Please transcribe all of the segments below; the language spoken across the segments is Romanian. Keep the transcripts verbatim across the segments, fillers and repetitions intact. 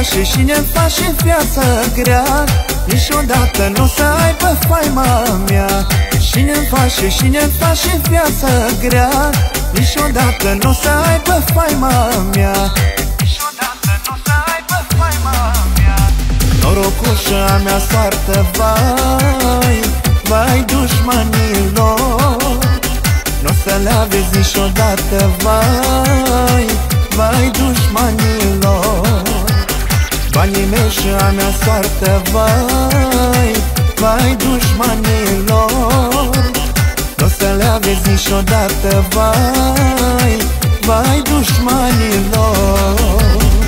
face și ne face viața grea, niciodată nu o să aibă faima mea. Și ne face și ne face viața grea, niciodată nu o să aibă faima mea. Niciodată nu o să aibă faima mea. Norocușa mea soartă, vai, vai dușmanilor, n-o să le aveți niciodată, vai, vai dușmanilor. Banii mei și a mea soartă, vai, vai dușmanilor, n-o să le aveți niciodată, vai, vai dușmanilor.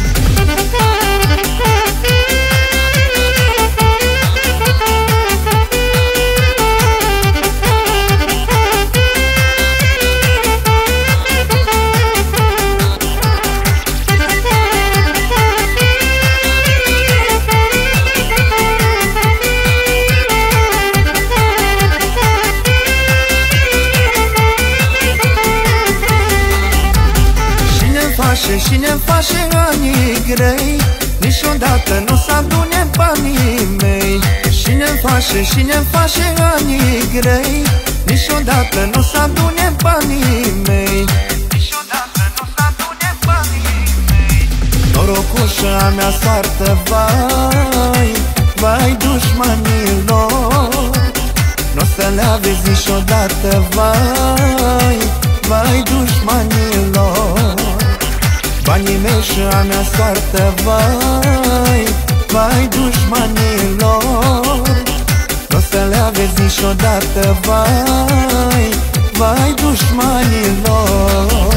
Și ne-mi face anii grei, niciodată nu să adune banii mei. Și ne-mi face și ne-mi face anii grei, niciodată nu să adune banii mei. Niciodată nu să adune banii mei. Norocușa mea soartă, vai, vai dușmanilor, n-o să le aveți niciodată, vai, vai dușmanilor. Banii mei și a mea soartă, vai, vai dușmanilor, n-o să le aveți niciodată, vai, vai dușmanilor.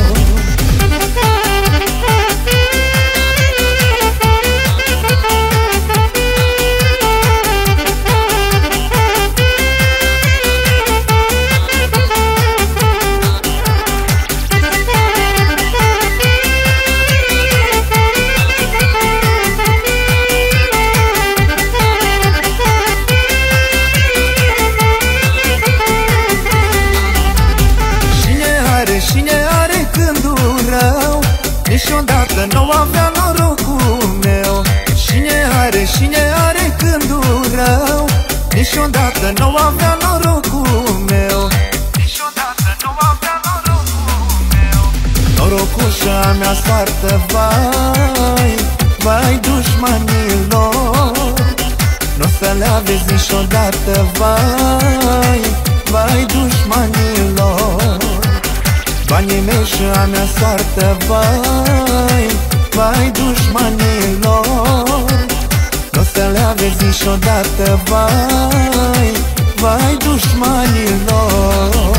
Niciodată nu avea norocul meu. Cine are, cine are gândul rău, niciodată nu avea norocul meu. Niciodată nu avea norocul meu. Norocușa mea soartă, vai, vai dușmanilor, n-o să le aveți niciodată, vai, vai dușmanilor. Banii mei și a mea soartă, vai, vai dușmanilor, n-o să le aveți niciodată, vai, vai dușmanilor.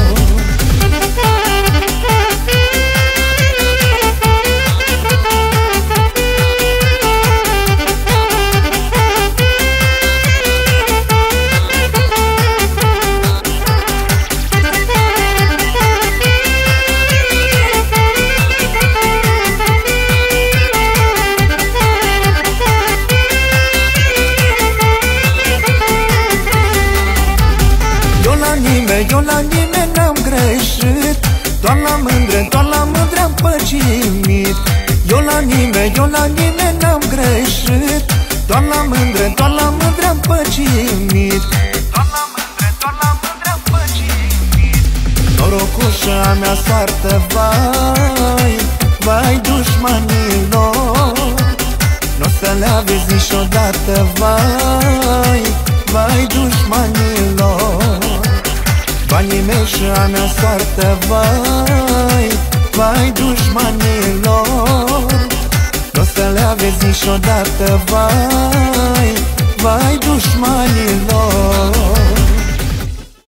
Eu la nimeni n-am greșit, doar la mândre, doar la mândre am păcimit. Eu la nimeni, eu la nimeni n-am greșit, doar la mândre, doar la mândre am păcimit. Doar la mândre, doar la mândre am păcimit. Norocușa mea soartă, vai, vai dușmanilor, n-o să le aveți niciodată, vai, vai dușmanilor. Banii mei și a mea soartă, vai, vai dușmanilor, n-o să le aveți niciodată, vai, vai dușmanilor.